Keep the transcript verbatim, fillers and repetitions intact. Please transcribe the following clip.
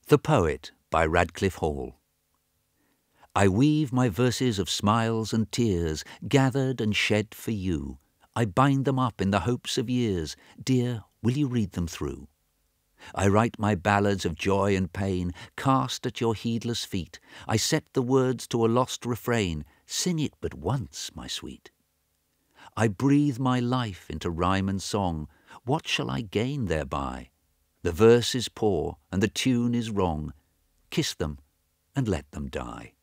The Poet by Radclyffe Hall. I weave my verses of smiles and tears, gathered and shed for you. I bind them up in the hopes of years. Dear, will you read them through? I write my ballads of joy and pain, cast at your heedless feet. I set the words to a lost refrain. Sing it but once, my sweet. I breathe my life into rhyme and song. What shall I gain thereby? The verse is poor and the tune is wrong. Kiss them and let them die.